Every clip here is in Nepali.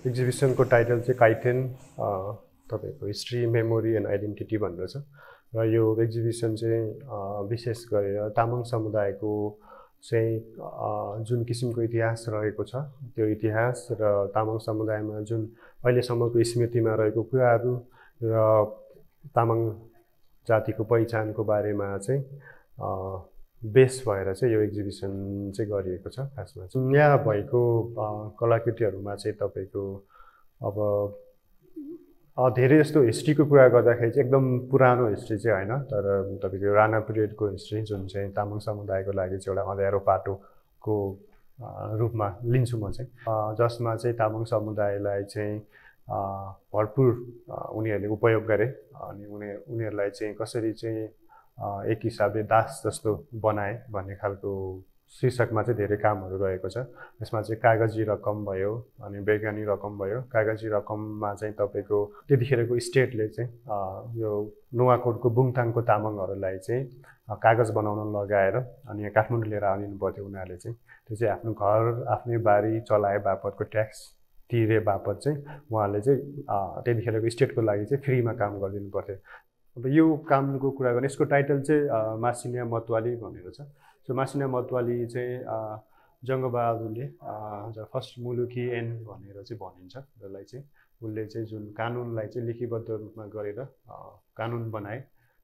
एक्जिबिसनको टाइटल चाहिँ काइटेन तपाईँको हिस्ट्री मेमोरी एन्ड आइडेन्टिटी भनेर छ र यो एक्जिबिसन चाहिँ विशेष गरेर तामाङ समुदायको चाहिँ जुन किसिमको इतिहास रहेको छ त्यो इतिहास र तामाङ समुदायमा जुन अहिलेसम्मको स्मृतिमा रहेको कुराहरू र तामाङ जातिको पहिचानको बारेमा चाहिँ बेस भएर चाहिँ यो एक्जिबिसन चाहिँ गरिएको छ। खासमा चाहिँ यहाँ भएको कलाकृतिहरूमा चाहिँ तपाईँको अब धेरै जस्तो हिस्ट्रीको कुरा गर्दाखेरि चाहिँ एकदम पुरानो हिस्ट्री चाहिँ होइन, तर तपाईँको राणा पिरियडको हिस्ट्री जुन चाहिँ तामाङ समुदायको लागि चाहिँ एउटा अँध्यारो पाटोको रूपमा लिन्छु म चाहिँ, जसमा चाहिँ तामाङ समुदायलाई चाहिँ भरपुर उनीहरूले उपयोग गरे अनि उनीहरूलाई चाहिँ कसरी चाहिँ एक हिसाबले दास जस्तो बनाए भन्ने खालको शीर्षकमा चाहिँ धेरै कामहरू रहेको छ। यसमा चाहिँ कागजी रकम भयो अनि वैज्ञानिक रकम भयो। कागजी रकममा चाहिँ तपाईँको त्यतिखेरको स्टेटले चाहिँ यो नुवाकोटको बुङथाङको तामाङहरूलाई चाहिँ कागज बनाउन लगाएर अनि यहाँ काठमाडौँ लिएर आनिनु पर्थ्यो। उनीहरूले चाहिँ त्यो चाहिँ आफ्नो घर आफ्नै बारी चलाए बापतको ट्याक्स तिरे बापत चाहिँ उहाँहरूले चाहिँ त्यतिखेरको स्टेटको लागि चाहिँ फ्रीमा काम गरिदिनु पर्थ्यो। अब यो कामको कुरा गर्ने यसको टाइटल चाहिँ मासिनिया मतवाली भनेर छ। सो मासिनिया मतवाली चाहिँ जङ्गबहादुरले फर्स्ट मुलुकी एन भनेर चाहिँ भनिन्छ, जसलाई चाहिँ उसले चाहिँ जुन कानुनलाई चाहिँ लिपिबद्ध रूपमा गरेर कानुन बनाए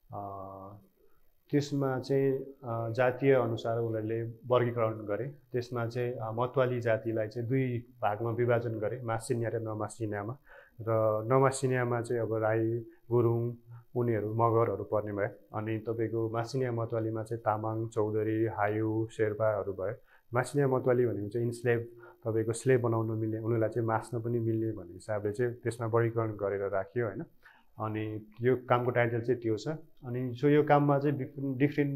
त्यसमा चाहिँ जातीय अनुसार उनीहरूले वर्गीकरण गरे। त्यसमा चाहिँ मतवाली जातिलाई चाहिँ दुई भागमा विभाजन गरे, मासिनिया र नमासिनियामा। र नमासिनियामा चाहिँ अब राई गुरुङ उनीहरू मगरहरू पर्ने भयो अनि तपाईँको मासिनिया मतवालीमा चाहिँ तामाङ चौधरी हायु शेर्पाहरू भयो। मासिनिया मतवाली भनेको चाहिँ इन्स्लेभ तपाईँको स्लेभ बनाउन मिल्ने उनीहरूलाई चाहिँ मास्न पनि मिल्ने भन्ने हिसाबले चाहिँ त्यसमा वर्गीकरण गरेर राखियो होइन। अनि यो कामको टाइटल चाहिँ त्यो छ। अनि सो यो काममा चाहिँ डिफ्रेन्ट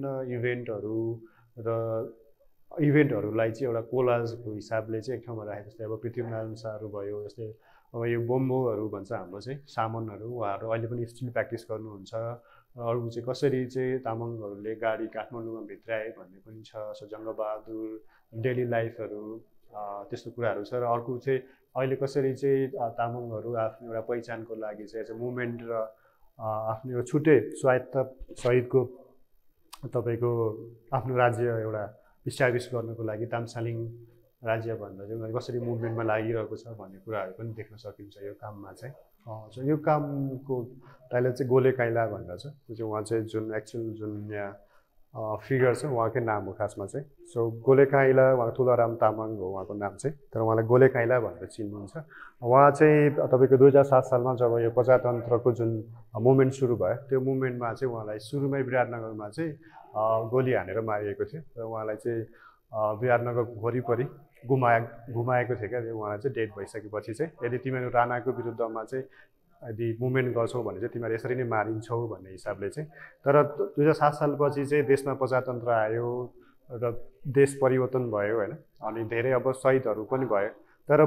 इभेन्टहरूलाई चाहिँ एउटा कोलाजको हिसाबले चाहिँ एक ठाउँमा राखेको। जस्तै अब पृथ्वीनारायण शाहहरू भयो, जस्तै अब यो बोम्बोहरू भन्छ हाम्रो चाहिँ सामनहरू, उहाँहरू अहिले पनि स्टिल प्र्याक्टिस गर्नुहुन्छ। अरू चाहिँ कसरी चाहिँ तामाङहरूले गाडी काठमाडौँमा भित्राए भन्ने पनि छ। सो जङ्गबहादुर डेली लाइफहरू त्यस्तो कुराहरू छ। र अर्को चाहिँ अहिले कसरी चाहिँ तामाङहरू आफ्नो एउटा पहिचानको लागि चाहिँ एज अ मुभमेन्ट र आफ्नो एउटा छुट्टै स्वायत्त सहितको तपाईँको आफ्नो राज्य एउटा इस्टाब्लिस गर्नको लागि तामसालिङ राज्य भनेर चाहिँ कसरी मुभमेन्टमा लागिरहेको छ भन्ने कुराहरू पनि देख्न सकिन्छ यो काममा चाहिँ। सो यो कामको टाइटल चाहिँ गोले काइला भनेर छ। त्यो चाहिँ उहाँ चाहिँ जुन एक्चुअल जुन यहाँ फिगर छ उहाँकै नाम हो खासमा चाहिँ। सो गोले काइला उहाँ तुलाराम तामाङ हो उहाँको नाम चाहिँ, तर उहाँलाई गोले काइला भनेर चिन्नुहुन्छ। उहाँ चाहिँ तपाईँको 2007 सालमा जब यो प्रजातन्त्रको जुन मुभमेन्ट सुरु भयो त्यो मुभमेन्टमा चाहिँ उहाँलाई सुरुमै विराटनगरमा चाहिँ गोली हानेर मारिएको थियो र उहाँलाई चाहिँ विराटनगर वरिपरि घुमाएको थियो क्या। उहाँलाई चाहिँ डेड भइसकेपछि चाहिँ यदि तिमीहरू राणाको विरुद्धमा चाहिँ यदि मुभमेन्ट गर्छौ भने चाहिँ तिमीहरू यसरी नै मारिन्छौ भन्ने हिसाबले चाहिँ। तर 2007 सालपछि चाहिँ देशमा प्रजातन्त्र आयो र देश परिवर्तन भयो होइन। अनि धेरै अब शहीदहरू पनि भयो, तर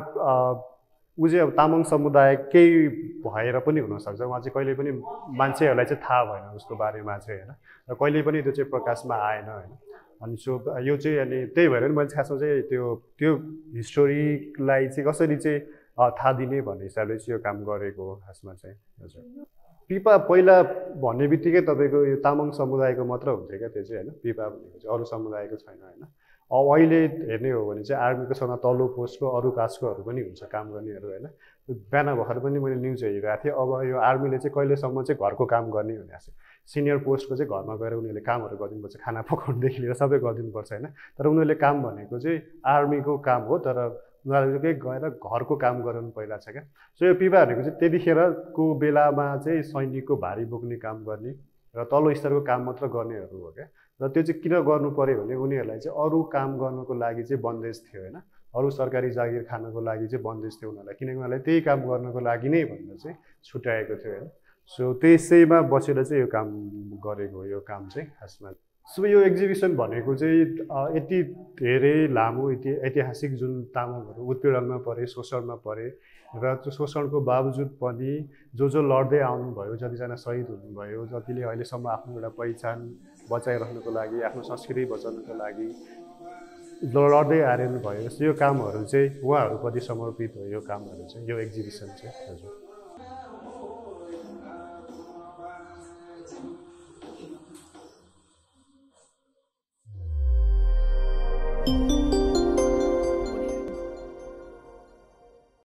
ऊ चाहिँ अब तामाङ समुदायकै भएर पनि हुनसक्छ। उहाँ चाहिँ कहिले पनि मान्छेहरूलाई चाहिँ थाहा भएन उसको बारेमा चाहिँ होइन, र कहिले पनि त्यो चाहिँ प्रकाशमा आएन होइन। अनि सो यो चाहिँ अनि त्यही भएर नि मैले खासमा चाहिँ त्यो हिस्टोरीलाई चाहिँ कसरी चाहिँ थाहा दिने भन्ने हिसाबले चाहिँ यो काम गरेको हो खासमा चाहिँ। हजुर, पिपा पहिला भन्ने बित्तिकै तपाईँको यो तामाङ समुदायको मात्र हुन्थ्यो क्या त्यो चाहिँ होइन। पिपा भनेको चाहिँ अरू समुदायको छैन होइन। अब अहिले हेर्ने हो भने चाहिँ आर्मीको सँगै तल्लो पोस्टको अरू कास्टकोहरू पनि हुन्छ काम गर्नेहरू होइन। बिहान भर्खर पनि मैले न्युज हेरिरहेको थिएँ। अब यो आर्मीले चाहिँ कहिलेसम्म चाहिँ घरको काम गर्ने भनेको छ। सिनियर पोस्टको चाहिँ घरमा गएर उनीहरूले कामहरू गरिदिनुपर्छ, खाना पकाउनुदेखि लिएर सबै गरिदिनुपर्छ होइन। तर उनीहरूले काम भनेको चाहिँ आर्मीको काम हो, तर उनीहरूले गएर घरको काम गराउनु परिरहेको छ क्या। सो यो पिपा भनेको चाहिँ त्यतिखेरको बेलामा चाहिँ सैनिकको भारी बोक्ने काम गर्ने र तल्लो स्तरको काम मात्र गर्नेहरू हो क्या। र त्यो चाहिँ किन गर्नु पर्यो भने उनीहरूलाई चाहिँ अरू काम गर्नुको लागि चाहिँ बन्देज थियो होइन। अरू सरकारी जागिर खानको लागि चाहिँ बन्देज थियो उनीहरूलाई, किनकि उनीहरूलाई त्यही काम गर्नको लागि नै भनेर चाहिँ छुट्याएको थियो होइन। सो त्यसैमा बसेर चाहिँ यो काम गरेको यो काम चाहिँ खासमा। सो यो एक्जिबिसन भनेको चाहिँ यति धेरै लामो ऐतिहासिक जुन तामाङहरू उत्पीडनमा परे, शोषणमा परे र त्यो शोषणको बावजुद पनि जो लड्दै आउनुभयो, जतिजना शहीद हुनुभयो, जतिले अहिलेसम्म आफ्नो एउटा पहिचान बचाइराख्नुको लागि, आफ्नो संस्कृति बचाउनुको लागि लड्दै आर्यन भयो यस्तो यो कामहरू चाहिँ उहाँहरूप्रति समर्पित हो यो कामहरू चाहिँ यो एक्जिबिसन चाहिँ हजुर।